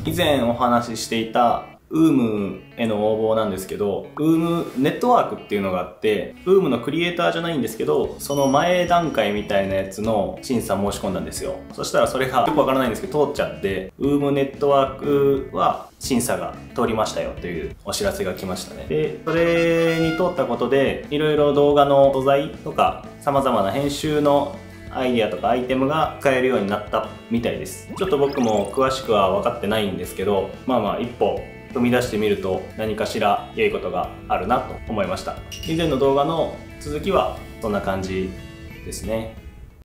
以前お話ししていた UM への応募なんですけど、UM ネットワークっていうのがあって、UM のクリエイターじゃないんですけど、その前段階みたいなやつの審査申し込んだんですよ。そしたらそれがよくわからないんですけど通っちゃって、UM ネットワークは審査が通りましたよというお知らせが来ましたね。で、それに通ったことで、いろいろ動画の素材とか様々な編集のアイディアとかアイテムが使えるようになったみたいです。ちょっと僕も詳しくは分かってないんですけど、まあ一歩踏み出してみると何かしら良いことがあるなと思いました。以前の動画の続きはそんな感じですね。